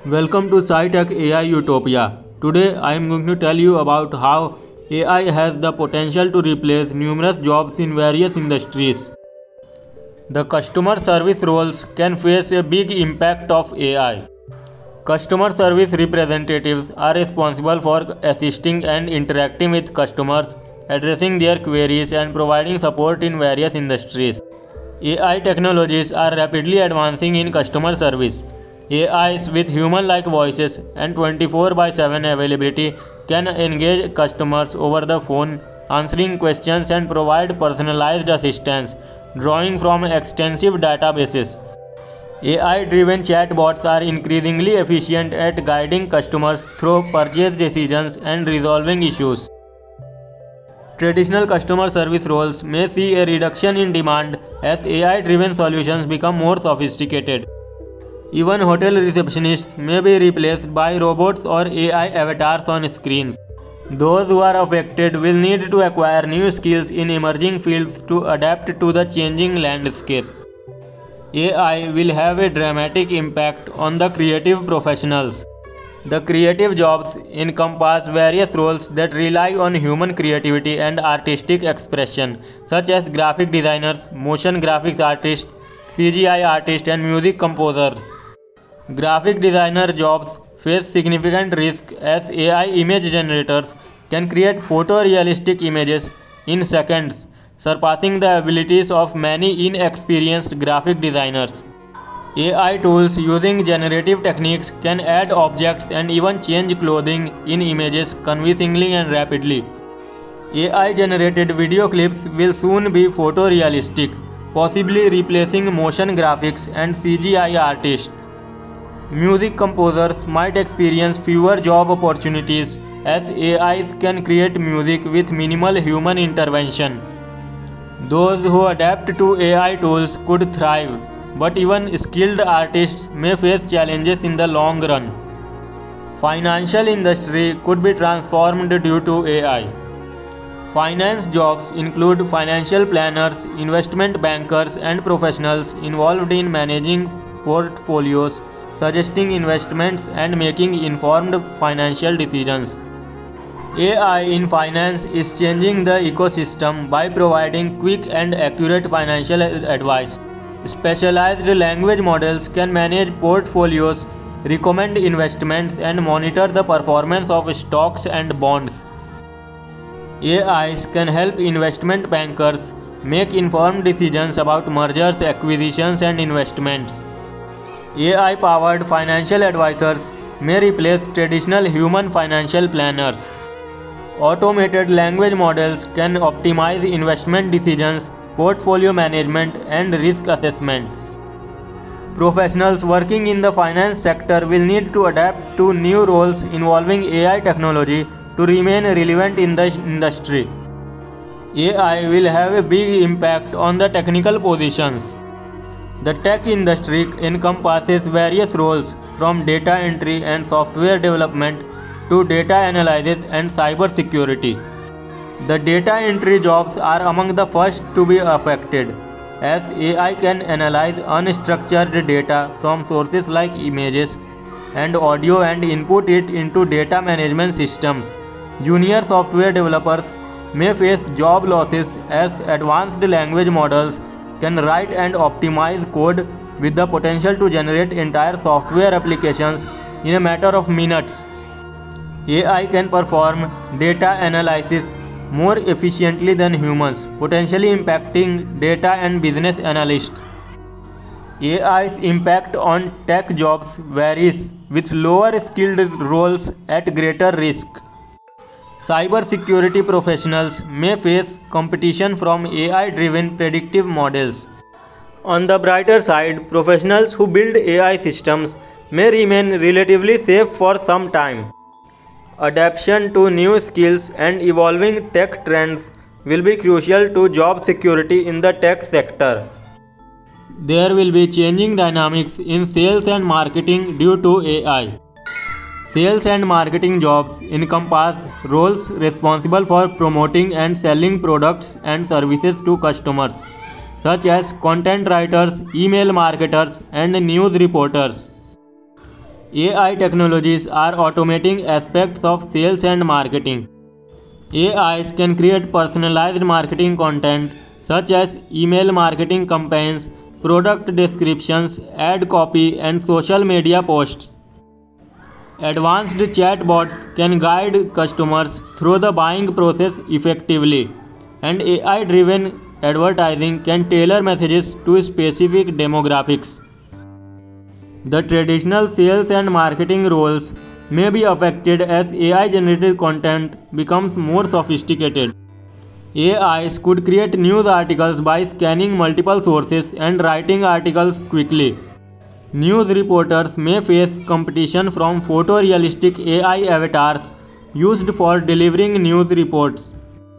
Welcome to SciTech AI Utopia. Today I am going to tell you about how AI has the potential to replace numerous jobs in various industries. The customer service roles can face a big impact of AI. Customer service representatives are responsible for assisting and interacting with customers, addressing their queries and providing support in various industries. AI technologies are rapidly advancing in customer service. AIs with human-like voices and 24/7 availability can engage customers over the phone, answering questions and provide personalized assistance, drawing from extensive databases. AI-driven chatbots are increasingly efficient at guiding customers through purchase decisions and resolving issues. Traditional customer service roles may see a reduction in demand as AI-driven solutions become more sophisticated. Even hotel receptionists may be replaced by robots or AI avatars on screens. Those who are affected will need to acquire new skills in emerging fields to adapt to the changing landscape. AI will have a dramatic impact on the creative professionals. The creative jobs encompass various roles that rely on human creativity and artistic expression, such as graphic designers, motion graphics artists, CGI artists, and music composers. Graphic designer jobs face significant risk as AI image generators can create photorealistic images in seconds, surpassing the abilities of many inexperienced graphic designers. AI tools using generative techniques can add objects and even change clothing in images convincingly and rapidly. AI-generated video clips will soon be photorealistic, possibly replacing motion graphics and CGI artists. Music composers might experience fewer job opportunities as AIs can create music with minimal human intervention. Those who adapt to AI tools could thrive, but even skilled artists may face challenges in the long run. Financial industry could be transformed due to AI. Finance jobs include financial planners, investment bankers, and professionals involved in managing portfolios, suggesting investments, and making informed financial decisions. AI in finance is changing the ecosystem by providing quick and accurate financial advice. Specialized language models can manage portfolios, recommend investments, and monitor the performance of stocks and bonds. AIs can help investment bankers make informed decisions about mergers, acquisitions, and investments. AI-powered financial advisors may replace traditional human financial planners. Automated language models can optimize investment decisions, portfolio management, and risk assessment. Professionals working in the finance sector will need to adapt to new roles involving AI technology to remain relevant in the industry. AI will have a big impact on the technical positions. The tech industry encompasses various roles from data entry and software development to data analysis and cyber security. The data entry jobs are among the first to be affected, as AI can analyze unstructured data from sources like images and audio and input it into data management systems. Junior software developers may face job losses as advanced language models can write and optimize code with the potential to generate entire software applications in a matter of minutes. AI can perform data analysis more efficiently than humans, potentially impacting data and business analysts. AI's impact on tech jobs varies, with lower skilled roles at greater risk. Cybersecurity professionals may face competition from AI-driven predictive models. On the brighter side, professionals who build AI systems may remain relatively safe for some time. Adaptation to new skills and evolving tech trends will be crucial to job security in the tech sector. There will be changing dynamics in sales and marketing due to AI. Sales and marketing jobs encompass roles responsible for promoting and selling products and services to customers, such as content writers, email marketers, and news reporters. AI technologies are automating aspects of sales and marketing. AIs can create personalized marketing content such as email marketing campaigns, product descriptions, ad copy, and social media posts. Advanced chatbots can guide customers through the buying process effectively, and AI driven advertising can tailor messages to specific demographics. The traditional sales and marketing roles may be affected as AI generated content becomes more sophisticated. AIs could create news articles by scanning multiple sources and writing articles quickly. News reporters may face competition from photorealistic AI avatars used for delivering news reports.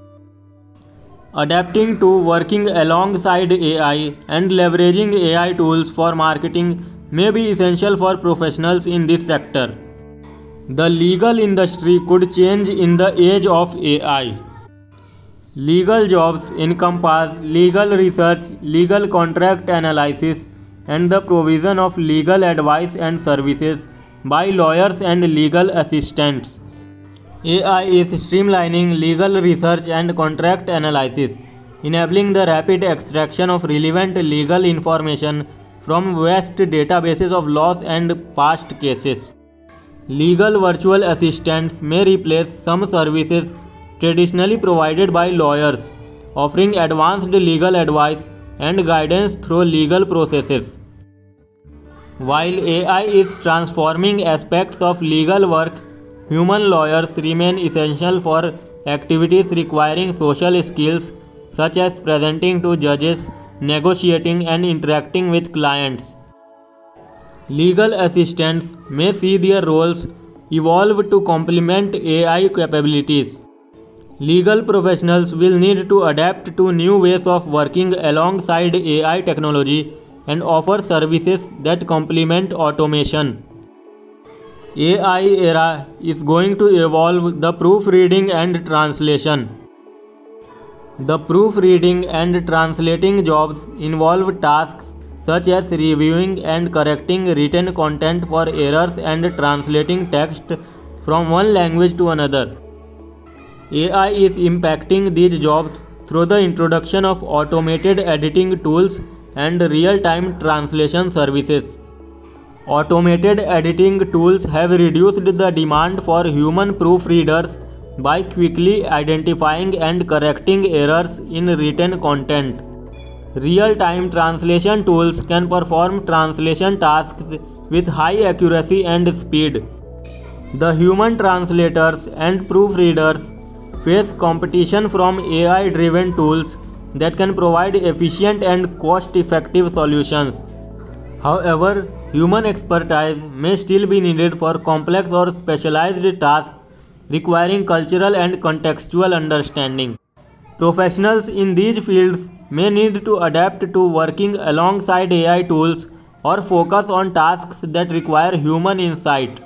Adapting to working alongside AI and leveraging AI tools for marketing may be essential for professionals in this sector. The legal industry could change in the age of AI. Legal jobs encompass legal research, legal contract analysis, and the provision of legal advice and services by lawyers and legal assistants. AI is streamlining legal research and contract analysis, enabling the rapid extraction of relevant legal information from vast databases of laws and past cases. Legal virtual assistants may replace some services traditionally provided by lawyers, offering advanced legal advice and guidance through legal processes. While AI is transforming aspects of legal work, human lawyers remain essential for activities requiring social skills such as presenting to judges, negotiating, and interacting with clients. Legal assistants may see their roles evolve to complement AI capabilities. Legal professionals will need to adapt to new ways of working alongside AI technology and offer services that complement automation. AI era is going to evolve the proofreading and translation. The proofreading and translating jobs involve tasks such as reviewing and correcting written content for errors and translating text from one language to another. AI is impacting these jobs through the introduction of automated editing tools and real-time translation services. Automated editing tools have reduced the demand for human proofreaders by quickly identifying and correcting errors in written content. Real-time translation tools can perform translation tasks with high accuracy and speed. The human translators and proofreaders face competition from AI-driven tools that can provide efficient and cost-effective solutions. However, human expertise may still be needed for complex or specialized tasks requiring cultural and contextual understanding. Professionals in these fields may need to adapt to working alongside AI tools or focus on tasks that require human insight.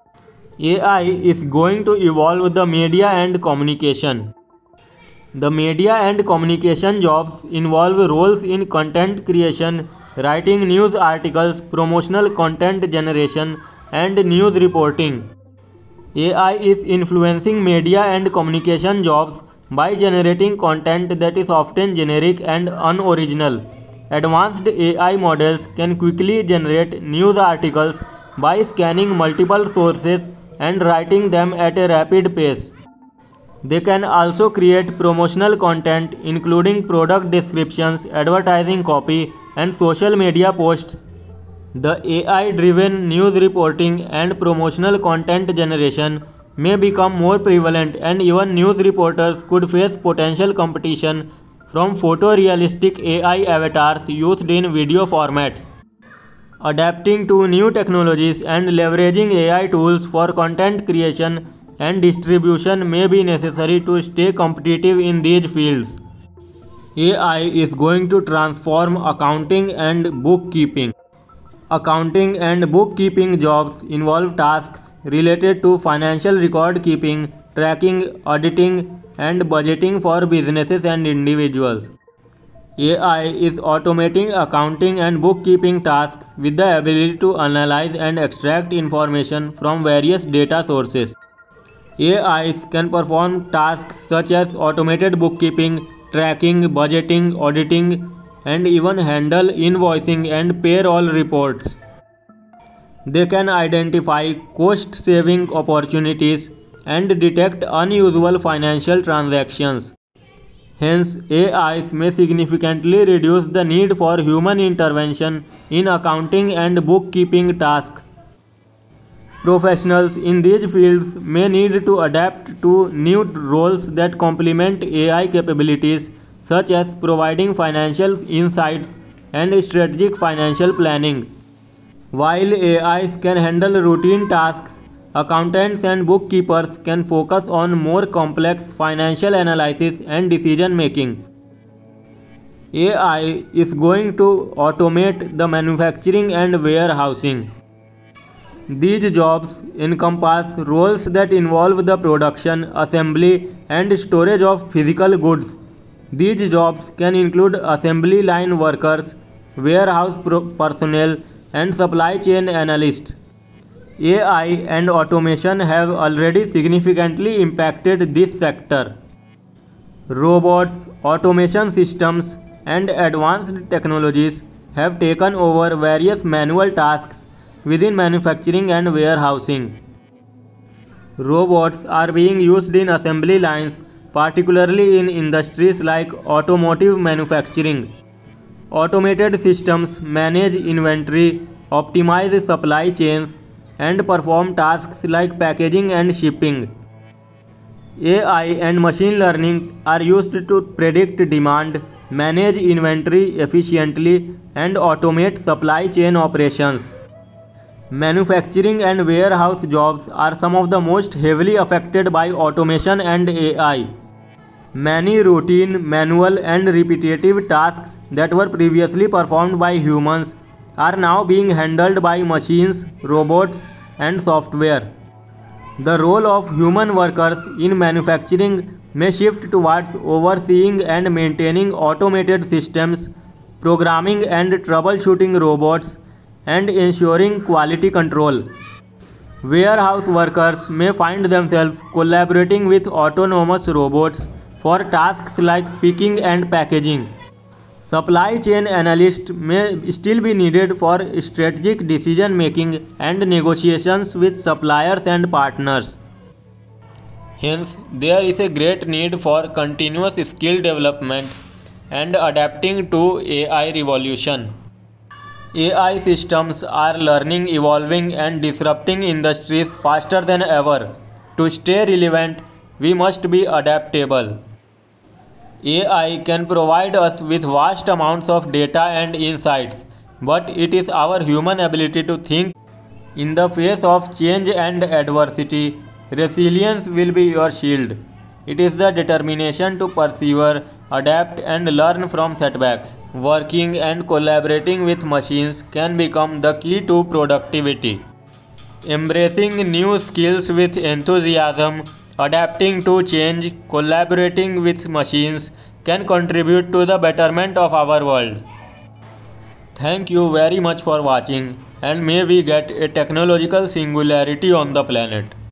AI is going to evolve the media and communication. The media and communication jobs involve roles in content creation, writing news articles, promotional content generation, and news reporting. AI is influencing media and communication jobs by generating content that is often generic and unoriginal. Advanced AI models can quickly generate news articles by scanning multiple sources and writing them at a rapid pace. They can also create promotional content including product descriptions, advertising copy, and social media posts. The AI-driven news reporting and promotional content generation may become more prevalent, and even news reporters could face potential competition from photorealistic AI avatars used in video formats. Adapting to new technologies and leveraging AI tools for content creation and distribution may be necessary to stay competitive in these fields. AI is going to transform accounting and bookkeeping. Accounting and bookkeeping jobs involve tasks related to financial record keeping, tracking, auditing, and budgeting for businesses and individuals. AI is automating accounting and bookkeeping tasks with the ability to analyze and extract information from various data sources. AIs can perform tasks such as automated bookkeeping, tracking, budgeting, auditing, and even handle invoicing and payroll reports. They can identify cost saving opportunities and detect unusual financial transactions. Hence, AIs may significantly reduce the need for human intervention in accounting and bookkeeping tasks. Professionals in these fields may need to adapt to new roles that complement AI capabilities, such as providing financial insights and strategic financial planning. While AIs can handle routine tasks, accountants and bookkeepers can focus on more complex financial analysis and decision making. AI is going to automate the manufacturing and warehousing. These jobs encompass roles that involve the production, assembly, and storage of physical goods. These jobs can include assembly line workers, warehouse personnel, and supply chain analysts. AI and automation have already significantly impacted this sector. Robots, automation systems, and advanced technologies have taken over various manual tasks within manufacturing and warehousing. Robots are being used in assembly lines, particularly in industries like automotive manufacturing. Automated systems manage inventory, optimize supply chains, and perform tasks like packaging and shipping. AI and machine learning are used to predict demand, manage inventory efficiently, and automate supply chain operations. Manufacturing and warehouse jobs are some of the most heavily affected by automation and AI. Many routine, manual, and repetitive tasks that were previously performed by humans are now being handled by machines, robots, and software. The role of human workers in manufacturing may shift towards overseeing and maintaining automated systems, programming and troubleshooting robots, and ensuring quality control. Warehouse workers may find themselves collaborating with autonomous robots for tasks like picking and packaging. Supply chain analysts may still be needed for strategic decision making and negotiations with suppliers and partners. Hence, there is a great need for continuous skill development and adapting to AI revolution. AI systems are learning, evolving, and disrupting industries faster than ever. To stay relevant, we must be adaptable. AI can provide us with vast amounts of data and insights, but it is our human ability to think. In the face of change and adversity, resilience will be your shield. It is the determination to persevere, adapt, and learn from setbacks. Working and collaborating with machines can become the key to productivity. Embracing new skills with enthusiasm, adapting to change, collaborating with machines can contribute to the betterment of our world. Thank you very much for watching, and may we get a technological singularity on the planet.